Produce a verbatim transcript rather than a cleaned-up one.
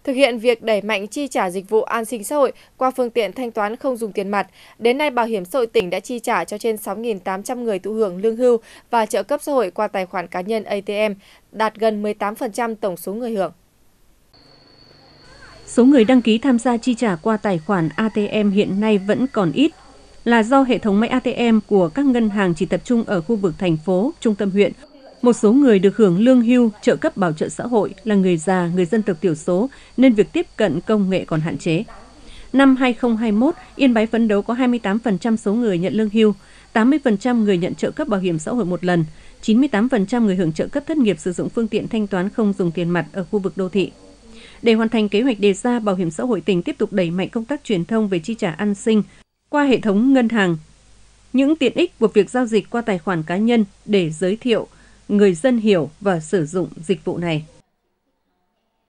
Thực hiện việc đẩy mạnh chi trả dịch vụ an sinh xã hội qua phương tiện thanh toán không dùng tiền mặt, đến nay Bảo hiểm xã hội tỉnh đã chi trả cho trên sáu nghìn tám trăm người thụ hưởng lương hưu và trợ cấp xã hội qua tài khoản cá nhân a tê em, đạt gần mười tám phần trăm tổng số người hưởng. Số người đăng ký tham gia chi trả qua tài khoản a tê em hiện nay vẫn còn ít, là do hệ thống máy a tê em của các ngân hàng chỉ tập trung ở khu vực thành phố, trung tâm huyện. Một số người được hưởng lương hưu, trợ cấp bảo trợ xã hội là người già, người dân tộc thiểu số nên việc tiếp cận công nghệ còn hạn chế. Năm hai nghìn không trăm hai mươi mốt, Yên Bái phấn đấu có hai mươi tám phần trăm số người nhận lương hưu, tám mươi phần trăm người nhận trợ cấp bảo hiểm xã hội một lần, chín mươi tám phần trăm người hưởng trợ cấp thất nghiệp sử dụng phương tiện thanh toán không dùng tiền mặt ở khu vực đô thị. Để hoàn thành kế hoạch đề ra, Bảo hiểm xã hội tỉnh tiếp tục đẩy mạnh công tác truyền thông về chi trả an sinh qua hệ thống ngân hàng, những tiện ích của việc giao dịch qua tài khoản cá nhân để giới thiệu người dân hiểu và sử dụng dịch vụ này.